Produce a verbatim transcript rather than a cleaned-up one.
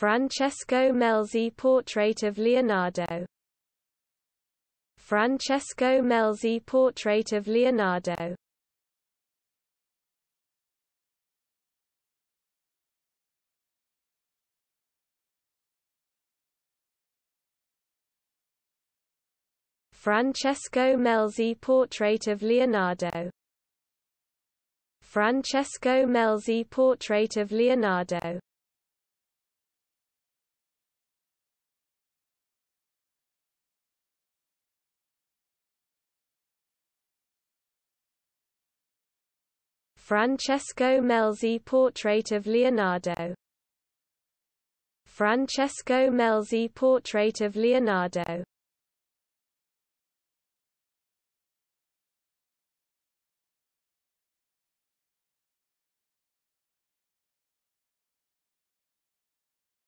Francesco Melzi Portrait of Leonardo. Francesco Melzi Portrait of Leonardo. Francesco Melzi Portrait of Leonardo. Francesco Melzi Portrait of Leonardo. Francesco Melzi Portrait of Leonardo. Francesco Melzi Portrait of Leonardo.